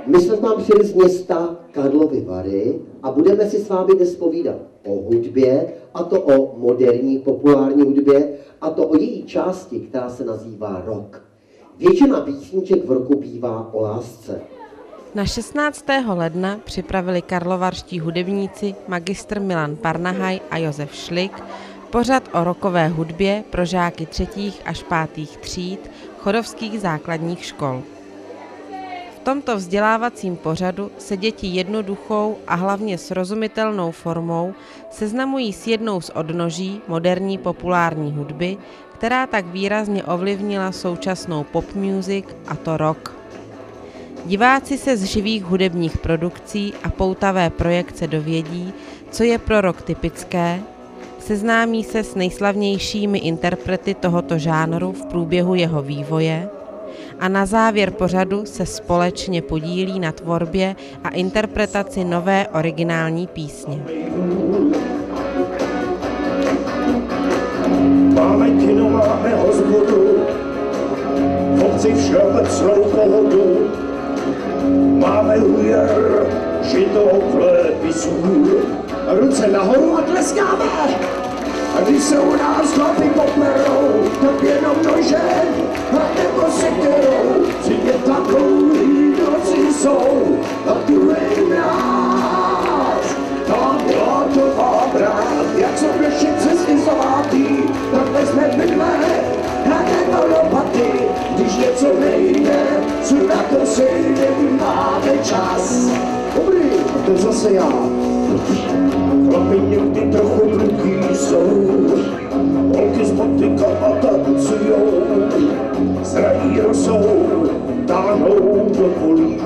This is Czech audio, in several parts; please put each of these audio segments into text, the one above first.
My jsme tam přijeli z města Karlovy Vary a budeme si s vámi dnes povídat o hudbě, a to o moderní populární hudbě, a to o její části, která se nazývá rock. Většina písniček v rocku bývá o lásce. Na 16. ledna připravili karlovarští hudebníci magistr Milan Parnahaj a Josef Šlik pořad o rockové hudbě pro žáky 3. až 5. tříd chodovských základních škol. V tomto vzdělávacím pořadu se děti jednoduchou a hlavně srozumitelnou formou seznamují s jednou z odnoží moderní populární hudby, která tak výrazně ovlivnila současnou pop music, a to rock. Diváci se z živých hudebních produkcí a poutavé projekce dovědí, co je pro rock typické, seznámí se s nejslavnějšími interprety tohoto žánru v průběhu jeho vývoje a na závěr pořadu se společně podílí na tvorbě a interpretaci nové originální písně. Máme kino, máme hospodu, v obci všeobecnou pohodu. Máme újer, žito, chléb i sůl. Ruce nahoru a tleskáme. A když se u nás chlapi poplerou, tak jenom nožem a nebo sekerou. Přijde takový noci jsou a druhej nás. Tam byla to brád, jak jsou naši cesty zavátý, tak vezme bydle a nebo lopaty. Když něco nejde, co na to sejde, máme čas. Dobrý, a to zase já. Chlapi někdy trochu prudký jsou, holky z motika a tancujou, zraní rosou, táhnou do polí.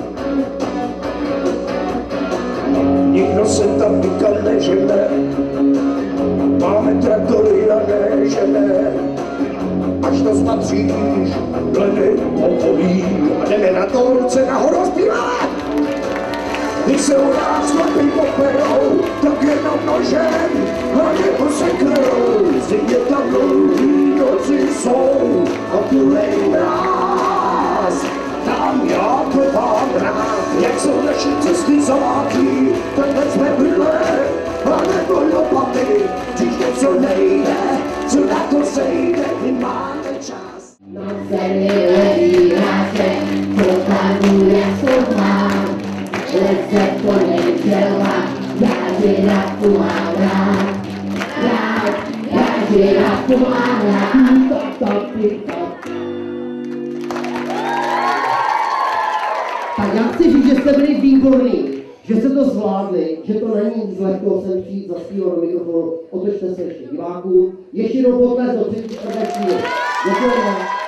Nikdo se tam nikam nežene, máme traktory a nežene, až to spatříš, hledej okolí a jdeme na to, ruce nahoru zpívat. Když se u nás chlapi poperou, tak jenom nožem a nebo sekerou. Zřejmě tam dlouhý noci jsou a tulej mráz. Tam já to mám rád, jak jsou naši cesty zavátý, tak vezme bydle a nebo lopaty. Když něco nejde, co na to sejde, my máme čas. No se mi leží hráče, koukám, jak to mám. Leze po neděla, já žirafu mám rád. Já žirafu mám rád. Tak já chci říct, že jste byli výborní, že jste to zvládli, že to není z lehkou sem přijít zaspívat do mikrofonu. Otočte se ještě divákům. Ještě jednou potles do 3. čtvrté. Děkujeme.